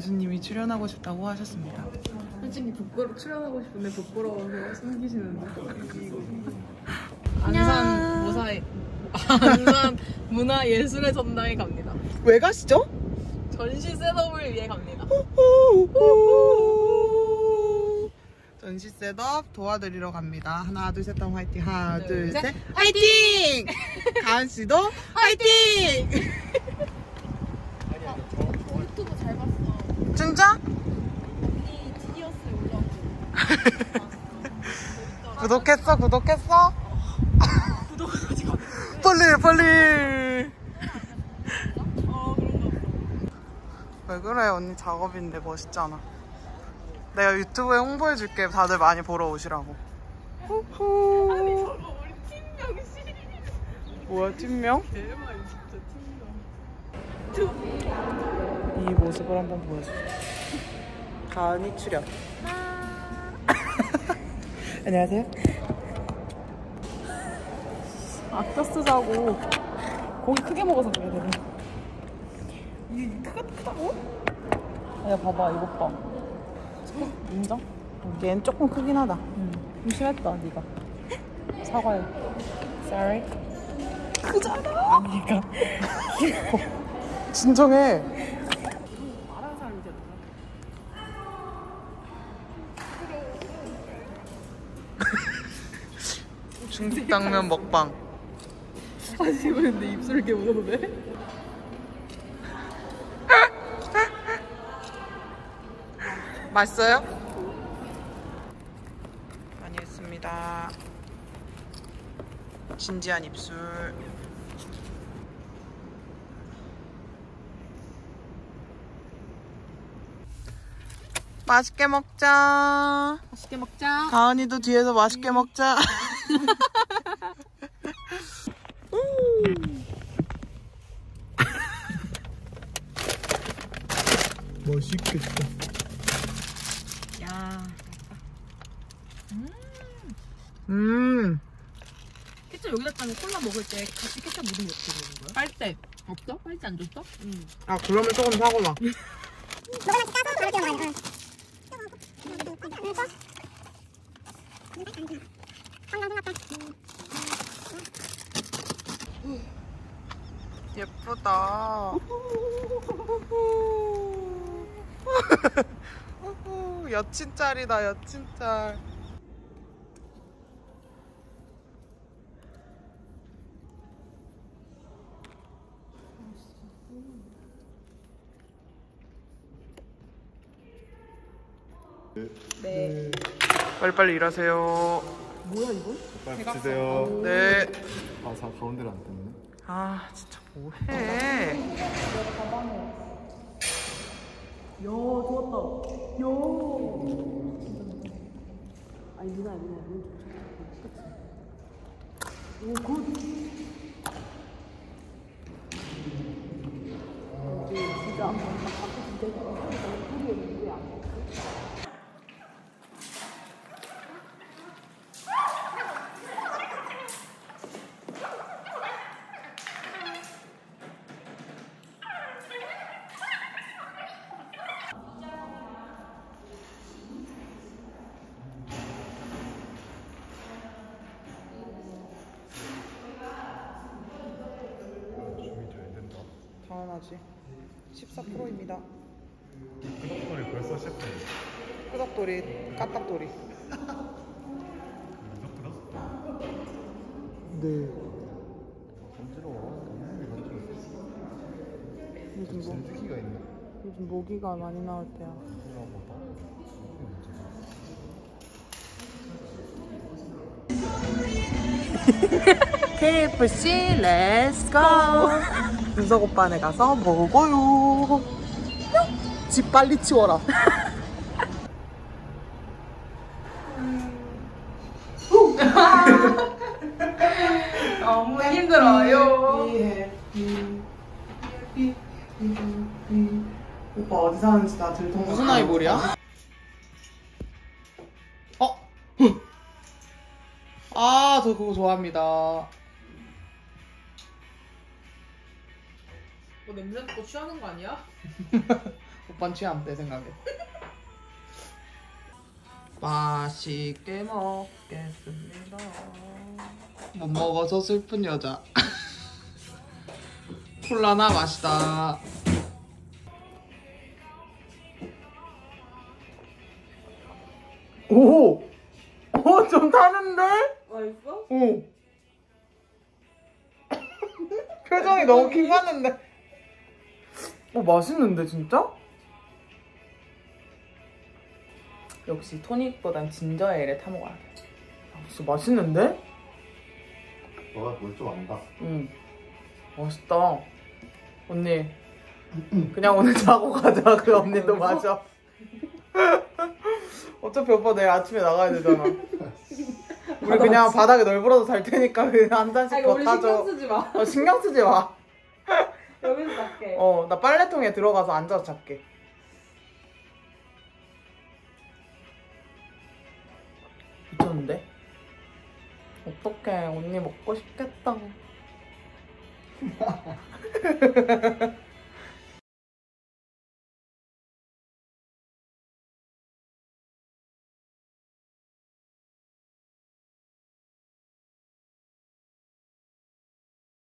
교수님이 출연하고 싶다고 하셨습니다. 솔직히 출연하고 싶은데 부끄러워서 숨기시는데. 안산 문화예술의 전당에 갑니다. 왜 가시죠? 전시 셋업을 위해 갑니다. 전시 셋업 도와드리러 갑니다. 하나 둘 셋 하면 화이팅. 하나 둘 셋 화이팅! 가은 씨도 화이팅! 유튜브 잘 봤어. 진짜? 이 디디어스에 올라오고. 구독했어? 구독했어? 구독까지 가. 빨리. 그런가 보다. 왜 그래? 언니 작업인데 멋있잖아. 내가 유튜브에 홍보해줄게. 다들 많이 보러 오시라고. 아니 저거 우리 팀명 씨. 뭐야 팀명? 대박 진짜 팀명. 이 모습을 한번 보여줄게. 가은이 출연. 안녕하세요. 아껴 쓰자고. 고기 크게 먹어서 그래 내가. 이게 크다고? 야 봐봐 이것 봐. 인정? 얘는 조금 크긴 하다. 좀 심했다 네가. 사과해. Sorry. 크잖아. 아니가. 진정해. 말하는 사람이 됐다. 중식 당면 먹방. 아 지금 내 입술 이렇게 웃어도 돼? 맛있어요? 많이 했습니다. 진지한 입술. 맛있게 먹자. 맛있게 먹자. 가은이도 뒤에서 맛있게 먹자. 맛있겠다. 야. 케첩 여기다 짜면 콜라 먹을 때 같이 케첩 묻은 거 어떻게 먹는 거야? 빨대 없어? 빨대 안 줬어? 응. 아 그러면 조금 사고나. 예쁘다. 여친짤이다 여친짤. 네. 빨리빨리 일하세요. 뭐야 이건? 빨리 주세요. 네. 아, 가운데를 안 떴네. 아 진짜 뭐해. 야 좋았다. 야. 아니 누나. 오 굿. 진짜 준비 잘 된다. 당연하지. 14%입니다. 끄덕거리 벌써 시작해. 끄덕돌이, 까딱돌이. 무섭더라? 네. 간지러워. 너무 간지러워. 요즘 진드기가 있네. 요즘 모기가 많이 나올 때야. 그러고 봐. KFC 렛츠고. 준석 오빠네 가서 먹어요. 집 빨리 치워라. 너무 힘들어요. 오빠 어디 사는지 나 들통. 무슨 아이볼이야? 어? 아, 저 그거 좋아합니다. 뭐 냄새 맡고 취하는 거 아니야? 6번 취향 내 생각에. 맛있게 먹겠습니다. 못 먹어서 슬픈 여자. 콜라나 마시다. 오! 좀 타는데? 맛있어? 오. 표정이 너무 킹받는데. 맛있는데 진짜? 역시 토닉보단 진저에일에 타 먹어야 돼. 진짜 맛있는데? 너가 뭘 좀 안다. 응. 맛있다. 언니. 그냥 오늘 자고 가자. 그 언니도 마셔. 어차피 오빠 내일 아침에 나가야 되잖아. 우리 그냥 바닥에 널브러져 잘 테니까 그냥 한 잔씩 더 타줘. 신경 쓰지 마. 신경 쓰지 마. 여기서 잘게. 나 빨래통에 들어가서 앉아서 잘게. 미쳤는데? 어떡해. 언니 먹고 싶겠다.